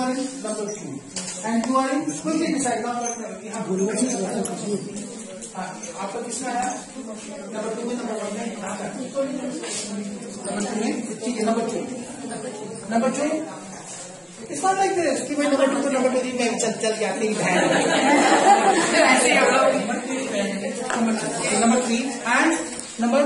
are in number 2, and you are in. quickly decide now. यहाँ आपका किसका है? नंबर 2 में नंबर 1 में नंबर 2 में ठीक है. Number 2 It's not like this कि भाई नंबर 2 तो नंबर 2 में चल के आते ही बहन ऐसे ही होगा. Number 3 and number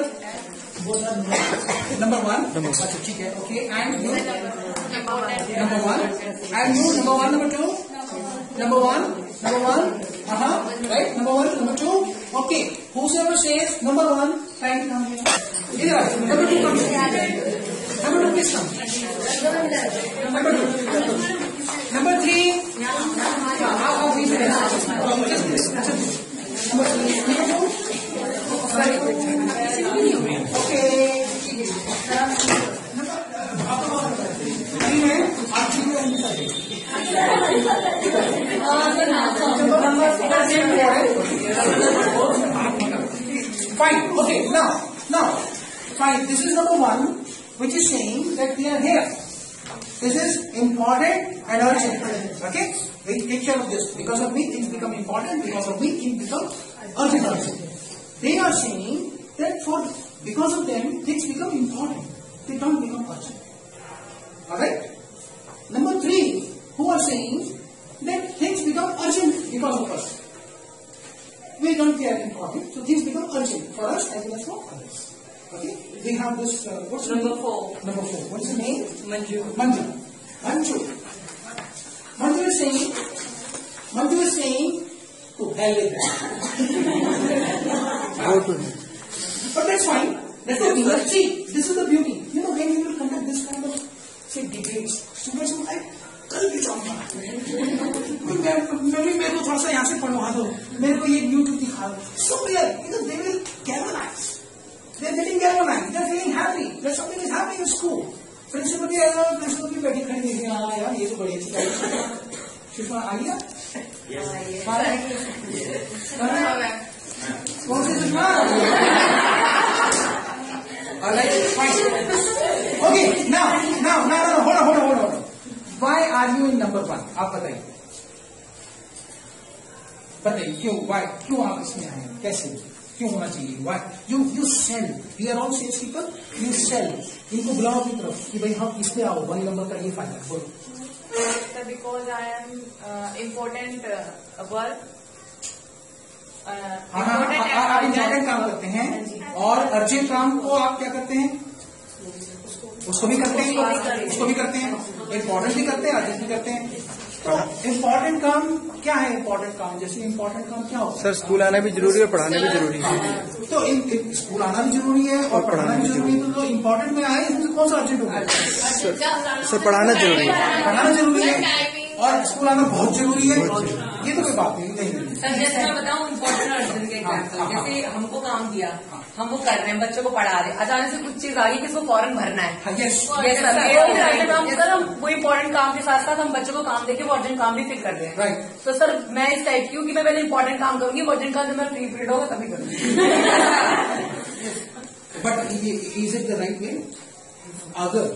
1. अच्छा ठीक है. Okay. and you number 1 and you number 1 number 2 number 1 right number 1 number 2. okay, whosoever says number 1 write it down here. number 2 comes. number 2 please come. number 2 number 3 how we say number 3 number 2 okay. Fine. Okay. Now, fine. This is number 1, which is saying that we are here. This is important and urgent. Okay. We take care of this. Because of me, things become important. Because of me, things become urgent. They are saying that because of them, things become important. They don't become urgent. Alright? Number 3, who are saying that things become urgent because of us. We don't care important, so things become urgent for us as well as for others. Okay? We have this, what's number 4? Number 4. What is the name? Manju. Manju is saying, to hell with that. But that's fine. That's the beauty. See, this is the beauty. You know, when you will conduct this kind of, say, debates, students will like, कल भी जाऊंगा मेरे को थोड़ा सा यहाँ से पढ़वा दो, मेरे को ये YouTube दिखा दो. So clear, because they will galvanize. They are getting galvanized. They are feeling happy that something is happening in school. Principal भी आएगा, principal भी बैठी खड़ी देखिए, हाँ यार ये तो बड़ी अच्छी बात है. शिफा आ गया? कौन सी शिफा? Alright, fine. Okay, now, hold on. Why are you in number 1? आप बताइए क्यों? Why? क्यों आप इसमें आए? कैसे? क्यों होना चाहिए? Why? You sell. We are all sales people. You sell. इनको बुलाओ अपनी तरफ कि भाई हम इसमें आओ, 1 नंबर का ये फायदा. बोलो. Because I am important work. आप इम्पोर्टेंट काम करते हैं और अर्जेंट काम को आप क्या करते हैं? उसको भी करते हैं. इम्पोर्टेंट भी करते हैं, अर्जेंट भी करते हैं. तो इम्पोर्टेंट काम क्या है? इम्पोर्टेंट काम जैसे इम्पोर्टेंट काम क्या होता है? सर स्कूल आना भी जरूरी है, पढ़ाना भी जरूरी है. तो स्कूल आना भी जरूरी है और पढ़ाना भी जरूरी है. तो इम्पोर्टेंट में आए इसमें कौन सा अर्जेंट होगा? सर पढ़ाना जरूरी है और स्कूल आना बहुत जरूरी है. ये तो कोई बात नहीं. सर जैसे मैं बताऊँ इम्पोर्टेंट और अर्जेंट के एग्जाम्पल, जैसे हमको काम दिया, हम वो कर रहे हैं, बच्चों को पढ़ा रहे, अचानक से कुछ चीज आ गई कि इसको फौरन भरना है. सर हम वो इम्पोर्टेंट काम के साथ साथ हम बच्चों को काम देके वो अर्जेंट काम भी फिट कर दे. तो सर मैं इस टाइप की हूँ कि मैं पहले इम्पोर्टेंट काम करूंगी, वो अर्जेंट काम जब मेरा फ्री पीरियड होगा तभी करूंगी. But is it the right way? अगर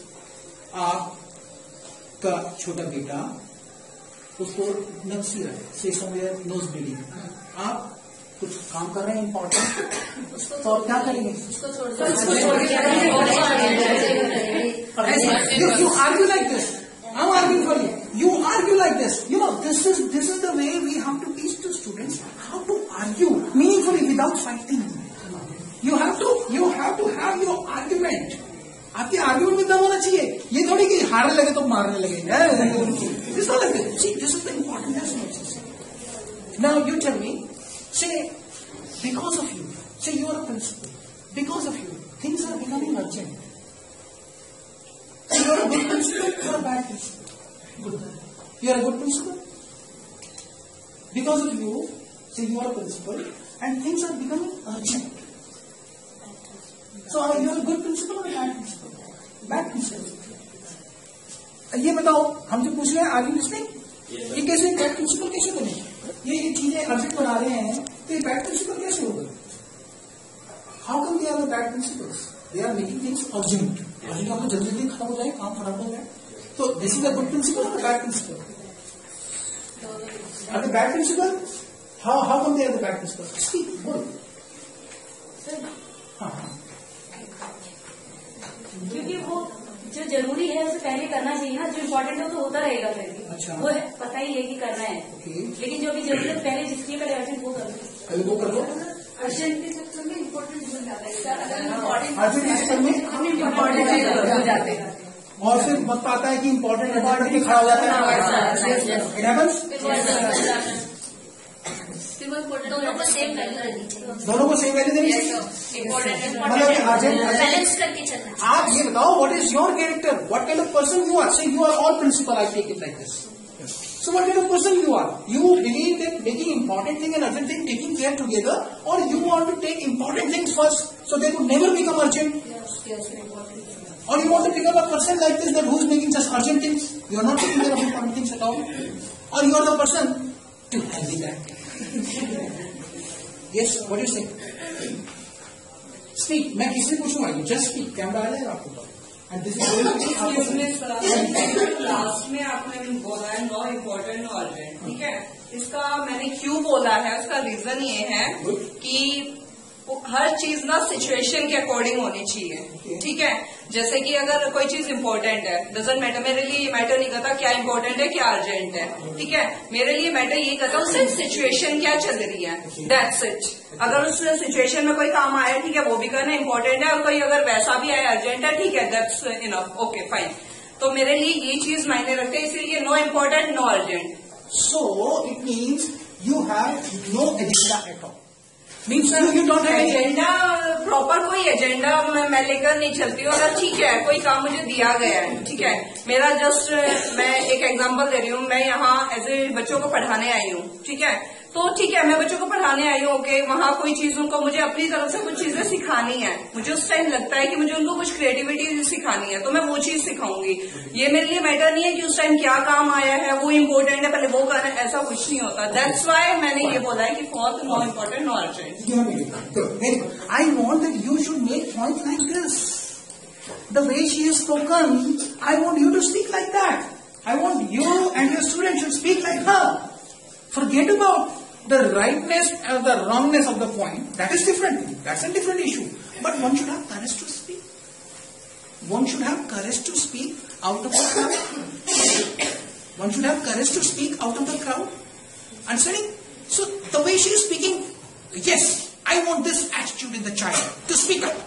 आपका छोटा बेटा उसको नक्सी रहे, से समवेयर नोज ब्लीडिंग, आप कुछ काम कर रहे हैं इम्पोर्टेंट, तो आप क्या करेंगे? You argue like this. I'm arguing for you. You argue like this. You know, this is the way we have to teach to students how to argue meaningfully without fighting. You have to have your argument. आपके argument में दम होना चाहिए. ये थोड़ी कि हारने लगे तो मारने लगे. It's not like this. See, this is the important lesson. Now you tell me. Say, because of you, say you are a principal, because of you, things are becoming urgent. So you are a good principal or a bad principal? Good. You are a good principal. Because of you, say you are a principal, and things are becoming urgent. So you are a good principal or a bad principal? Bad principal. ये बताओ, हम जो पूछ रहे हैं, are you listening? ये कैसे bad principal कैसे बने? ये चीजें अर्जेंट बना रहे हैं, तो ये बैड प्रिंसिपल कैसे होगा? How come they are the bad principals? They are making things urgent. Urgent आपको जल्दी जल्दी खत्म हो जाए, काम खराब हो जाए. So this is a good principle or a bad principle? Are they bad principle? How come they are the bad principle? Speak, बोलो. क्योंकि वो जो जरूरी है उसे पहले करना चाहिए ना, जो इम्पोर्टेंट है तो होता रहेगा फिर. अच्छा. वो पता ही है कि करना है. लेकिन जो भी जरूरत पहले जिसकी पहले अर्जेंट वो कर लो. पहले वो कर लो. अर्जेंट के चक्कर में इम्पोर्टेंट बन जाता है. अर्जेंट के चक्कर में इम्पोर्टेंट हो जाते हैं. और फिर वक्त आता है कि इम्पोर्टेंट करके खड़ा हो जाता है. It happens? दोनों को सेम वैल्यू देनी चाहिए. दोनों को सेम वैल्यू देनी चाहिए. मतलब अर्जेंट बैलेंस करके चलना. आप ये बताओ, what is your character? What kind of person you are? Say you are all principal. I take it like this. So what kind of person you are? You believe that making important thing and urgent thing taking care together, or you want to take important things first, so they could never become urgent. Or you want to become a person like this that who's making just urgent things? You are not taking care of important things at all. Or you are the person to healthy that. Yes, what do you say? Speak. मैं किससे पूछूंगा? You just speak. Camera आ जाएगा आपको. And this is last में आपने बोला है नो इम्पोर्टेंट नो अर्जेंट. ठीक है, इसका मैंने क्यों बोला है, उसका रीजन ये है कि हर चीज ना सिचुएशन के अकॉर्डिंग होनी चाहिए. ठीक है, जैसे कि अगर कोई चीज इम्पोर्टेंट है, डजंट मैटर, मेरे लिए ये मैटर नहीं करता क्या इम्पोर्टेंट है क्या अर्जेंट है. ठीक है, मेरे लिए मैटर ये करता है सिर्फ सिचुएशन क्या चल रही है, दैट्स इट. अगर उस सिचुएशन में कोई काम आया, ठीक है, वो भी करना इम्पोर्टेंट है, और कोई अगर वैसा भी आया अर्जेंट है, ठीक है, दैट्स इनफ, ओके फाइन. तो मेरे लिए ये चीज मायने रखते हैं, इसलिए no important no urgent. So it means you have no agenda at all. Means you don't have agenda, proper कोई एजेंडा मैं लेकर नहीं चलती हूँ. अगर ठीक है कोई काम मुझे दिया गया है, ठीक है, मेरा जस्ट मैं एक एग्जांपल दे रही हूँ. मैं यहाँ एज ए बच्चों को पढ़ाने आई हूँ. ठीक है, तो ठीक है मैं बच्चों को पढ़ाने आई हूँ. ओके, वहाँ कोई चीज उनको मुझे अपनी तरफ से कुछ चीजें सिखानी है. मुझे उस टाइम लगता है कि मुझे उनको कुछ क्रिएटिविटी सिखानी है, तो मैं वो चीज सिखाऊंगी. ये मेरे लिए मैटर नहीं है कि उस टाइम क्या काम आया है, वो इम्पोर्टेंट है पहले वो करना है, ऐसा कुछ नहीं होता. दैट्स वाई मैंने ये बोला है कि for no important no urgent. I want that you should make points like this. The way she has spoken, I want you to speak like that. I want you and your students should speak like her. Forget about the rightness or the wrongness of the point. That is different. That's a different issue. But one should have courage to speak. One should have courage to speak out of the crowd. One should have courage to speak out of the crowd. Understanding? So the way she is speaking, yes, I want this attitude in the child to speak up.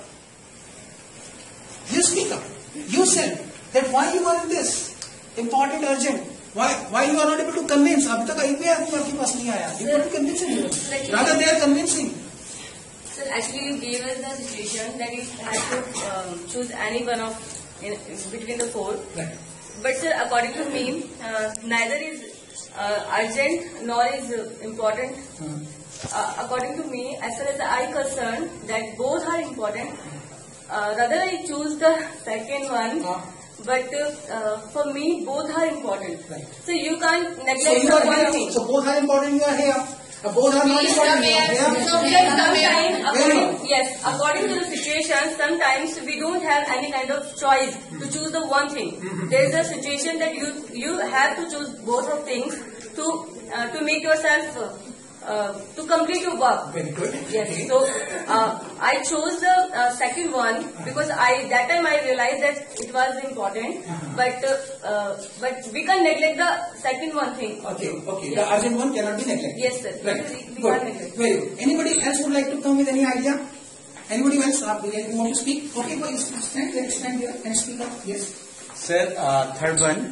You speak up. You said that why you are in this important, urgent. Why you are not able to convince? अभी तक एक भी आदमी आपके पास नहीं आया. You have to convince him. Rather they are convincing. Sir, actually you gave us the situation that you had to choose any one of between the four. Right. But sir, according to me, neither is urgent nor is important. According to me, as far as I concerned, that both are important. Rather I choose the second one. But for me, both are important. Right. So you can't neglect So you are one here. thing. So both are important. You are here. Both are not important. You are here. Sometimes, yes, according to the situation, sometimes we don't have any kind of choice to choose the one thing. There is a situation that you have to choose both of things to make yourself to complete your work. Very good. Yes. Okay. So I chose the second one because that time I realized that it was important. But we can't neglect the second one thing. Okay. Yes. The urgent one cannot be neglected. Yes, sir. Right. We Good. can't neglect. Very good. Anybody else would like to come with any idea? Anybody else? You want to speak? Okay, please stand. Let's stand here and speak up. Yes. Sir, third one,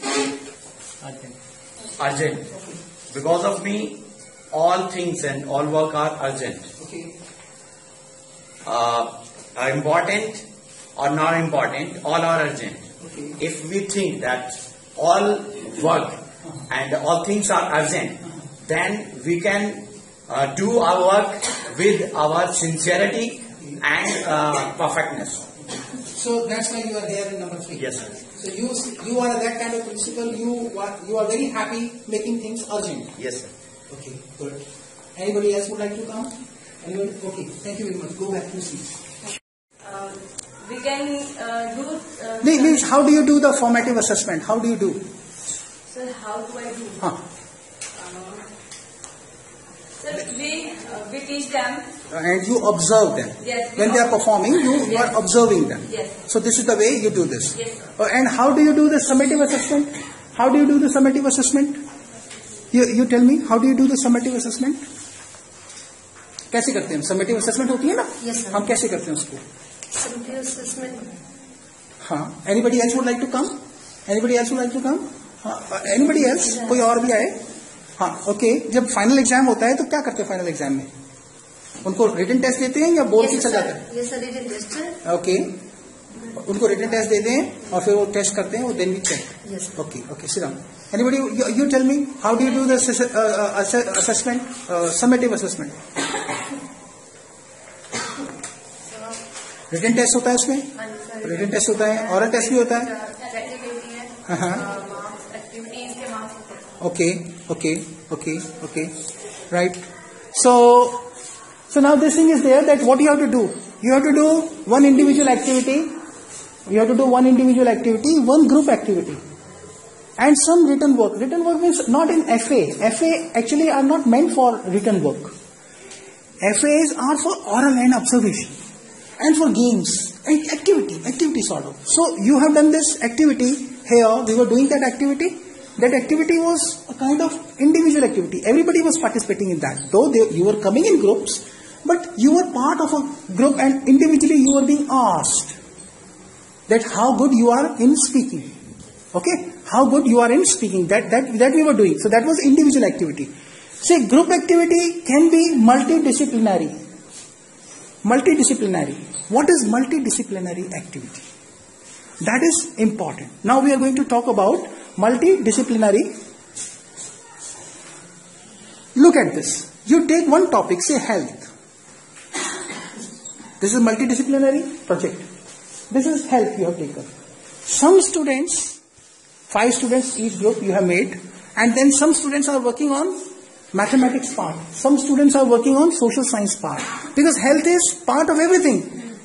urgent. Because of me, all things and all work are urgent. Okay. Are important or not important, all are urgent. Okay. If we think that all work and all things are urgent, then we can do our work with our sincerity and perfectness. So that's why you are there in number 3. Yes, sir. So you are that kind of principal. You are very happy making things urgent. Yes, sir. Okay, good. Anybody else would like to come? Anybody? Okay, thank you very much. Go back to seat. we can do. Means how do you do the formative assessment? How do you do? Sir, how do I do? Sir, we teach them. And you observe them. Yes. When they are performing, you are observing them. Yes. So this is the way you do this. Yes. And how do you do the summative assessment? How do you do the summative assessment? You tell me, how do you do the summative assessment? कैसे करते हैं? Summative assessment होती है ना? Yes, sir. हम कैसे करते हैं उसको? Summative assessment. हाँ. Anybody else would like to come? Anybody else would like to come? Anybody else? कोई और भी आए? हाँ. Okay. जब फाइनल एग्जाम होता है तो क्या करते हैं फाइनल एग्जाम में? उनको रिटन टेस्ट देते हैं या बोल के चल जाता है? Yes, sir. Written test. Okay. उनको रिटन टेस्ट देते हैं और फिर वो टेस्ट करते हैं, वो then we check. Yes. Okay. Okay. Sit down. Anybody? You tell me. How do you do the assessment? Summative assessment. Written test होता है उसमें? रिटन टेस्ट होता है, ऑरल टेस्ट भी होता है. Okay. Right. So now this thing is there that what you have to do? You have to do one individual activity. You have to do one individual activity, one group activity, and some written work. Written work means not in FA. FA actually are not meant for written work. FAs are for oral and observation, and for games and activity sort of. So you have done this activity here. We were doing that activity. That activity was a kind of individual activity. Everybody was participating in that. Though you were coming in groups, but you were part of a group and individually you were being asked that how good you are in speaking. Okay? How good you are in speaking. That we were doing. So that was individual activity. Say group activity can be multidisciplinary. Multidisciplinary. What is multidisciplinary activity? That is important. Now we are going to talk about multidisciplinary. Look at this. You take one topic, say health. This is multidisciplinary project. This is health you have taken. Some students, 5 students each group you have made, and then some students are working on mathematics part. Some students are working on social science part. Because health is part of everything.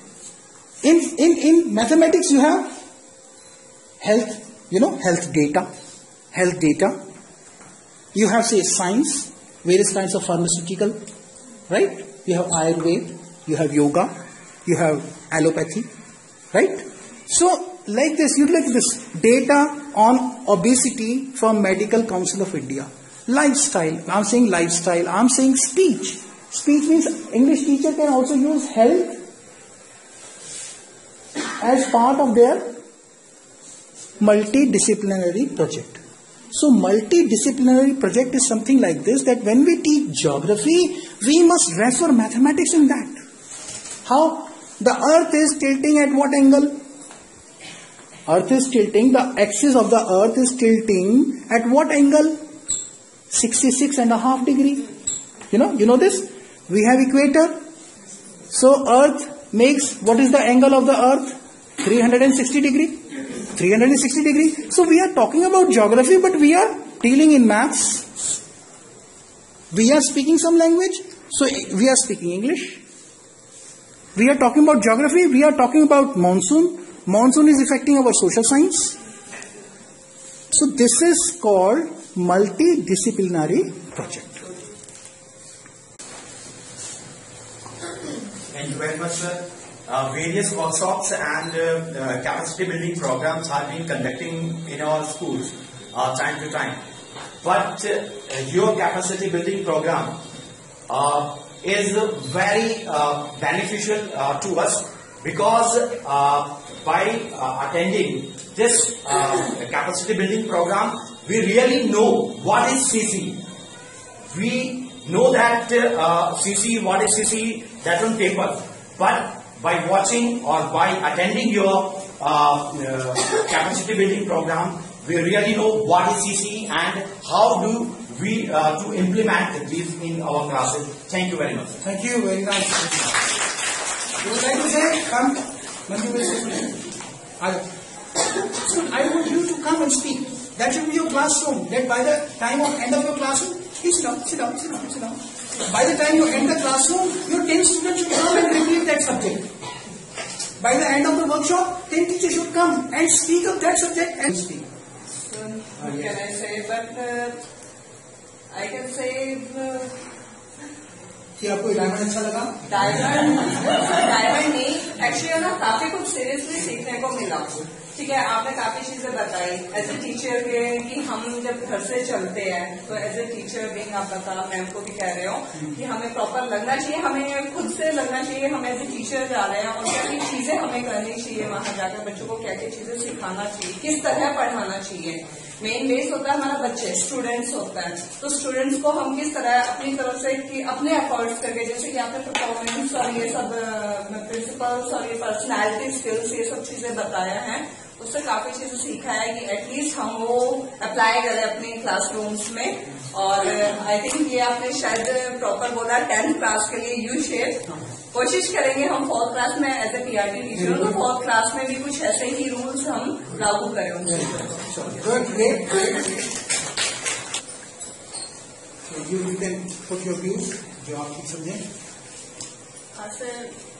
In mathematics you have health, health data. You have, say, science, various kinds of pharmaceutical, right? You have Ayurveda, you have yoga, you have allopathy, right? So, like this, you like this data on obesity from Medical Council of India. Lifestyle, I'm saying lifestyle, I'm saying speech. Speech means English teacher can also use health as part of their multidisciplinary project. So multidisciplinary project is something like this, that when we teach geography, we must refer mathematics in that. How? The earth is tilting at what angle? Earth is tilting, the axis of the earth is tilting at what angle? 66.5 degree. You know this? We have equator. So earth makes, what is the angle of the earth? 360 degree. 360 degree. So we are talking about geography, but we are dealing in maths. We are speaking some language, so we are speaking English. We are talking about geography, we are talking about monsoon. Monsoon is affecting our social science. So this is called multidisciplinary project. Thank you very much, sir. Various workshops and capacity building programs have been conducting in our schools time to time. But your capacity building program is very beneficial to us, because by attending this capacity building program, we really know what is CCE. We know that CCE, what is CCE, that on paper. But by watching or by attending your capacity building program, we really know what is CCE and how do we to implement these in our classes. Thank you very much. Thank you, very nice. You would like to say, come. So I want you to come and speak. That should be your classroom. That by the time of end of your classroom, please sit down. By the time you end the classroom, your 10 students should come and repeat that subject. By the end of the workshop, 10 teachers should come and speak of that subject and speak. What can I say? But I can say. कि आपको diamond अच्छा लगा? Diamond नहीं, actually ना काफी कुछ seriously सीखने को मिला. ठीक है, आपने काफी चीजें बताई एज ए टीचर के कि हम जब घर से चलते हैं तो एज ए टीचर बीइंग आप बता, मैम को भी कह रहे हो कि हमें प्रॉपर लगना चाहिए, हमें खुद से लगना चाहिए हम एज ए टीचर जा रहे हैं और क्या क्या चीजें हमें करनी चाहिए, वहां जाकर बच्चों को क्या क्या चीजें सिखाना चाहिए, किस तरह पढ़ाना चाहिए. मेन बेस होता है हमारा बच्चे, स्टूडेंट्स होता है, तो स्टूडेंट्स को हम किस तरह अपनी तरफ से कि अपने एफर्ट्स करके, जैसे कि आपने परफॉर्मेंस और ये सब प्रिंसिपल्स और ये पर्सनैलिटी स्किल्स ये सब चीजें बताया है, उससे काफी चीजें सीखा है कि एटलीस्ट हम वो अप्लाई करें अपनी क्लासरूम्स में. और आई थिंक ये आपने शायद प्रॉपर बोला 10th क्लास के लिए यू शेप. कोशिश करेंगे हम 4th क्लास में एज ए पीआरटी टीचर तो 4th क्लास में भी कुछ ऐसे ही रूल्स हम लागू करें उन चीजों को. You can put your views, जो आप ठीक समझें. Sir,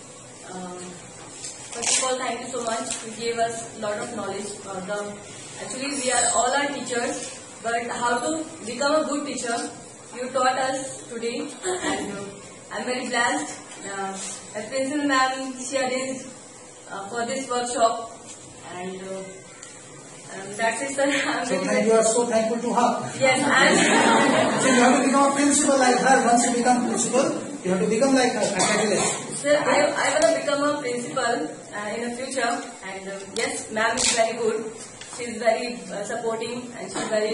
first of all, thank you so much. You gave us a lot of knowledge. Actually, we are all our teachers, but how to become a good teacher, you taught us today, and I'm very blessed. As Principal Ma'am, she arranged for this workshop, and that's it, sir. You are so thankful to her. Yes, and So you have to become a principal like her. Once you become principal, you have to become like her. Congratulations. sir, I want to become a principal in the future, and yes, ma'am is very good. She's very supporting, and she's very.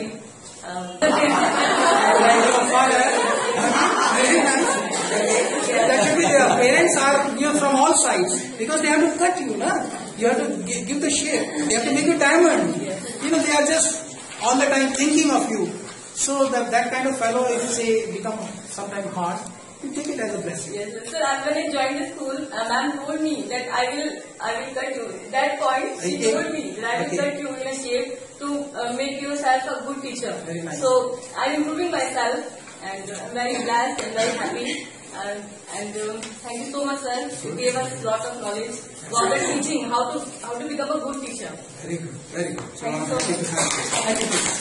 Like your father. Very nice. That should be there. Parents are from all sides because they have to cut you, na? You have to give the shape. They have to make a diamond. They are just all the time thinking of you. So that kind of fellow, if you say become sometimes hard, you take it as a blessing. Yes, sir. When I joined the school, ma'am told me that I will cut you. That point, she told me that I will cut you in a shape to make yourself a good teacher. Very nice. So I'm improving myself, and I'm very blessed and very happy. And thank you so much, sir. You gave us a lot of knowledge. God is teaching how to become a good teacher. Very good. Very good. So Thank you so much. Thank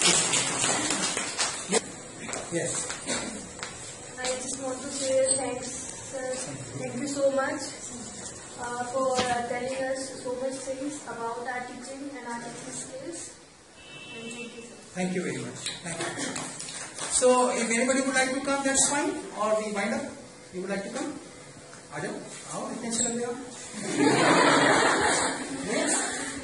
you. Yes. I just want to say thanks, sir. Thank you so much for telling us so much things about our teaching and our teaching skills. And thank you, sir. Thank you very much. Thank you. So, if anybody would like to come, that's fine. Or we wind up. You would like to come? Ajay, आओ इतने से लग जाओ. Yes.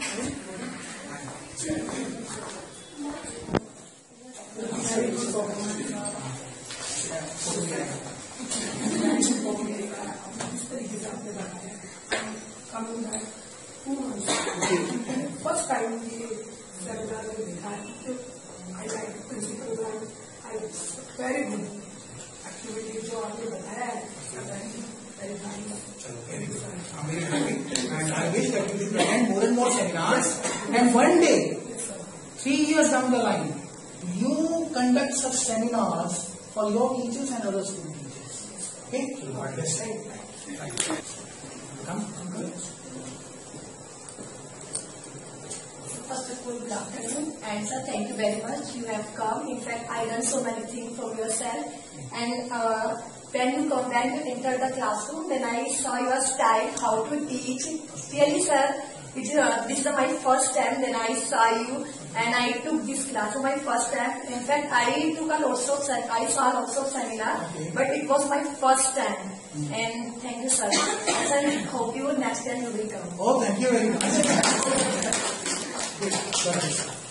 First time seminar में देखा है जो I like principal ma'am, very good activity जो आपने बताया है, very nice. I'm very happy, and I wish that you will attend more and more seminars. And one day, 3 years down the line, you conduct such seminars for your teachers and other school teachers. Okay? So God bless you. Come. First of all, good afternoon. And sir, thank you very much. You have come. In fact, I learned so many things from yourself. And when you enter the classroom, then I saw your style, how to teach. Really, sir, this is my first time. Then I saw you, and I took this class for my first time. In fact, I took I saw lots of seminar, but it was my first time. And thank you, sir. And I hope you next time you will come. Oh, thank you very much. Good.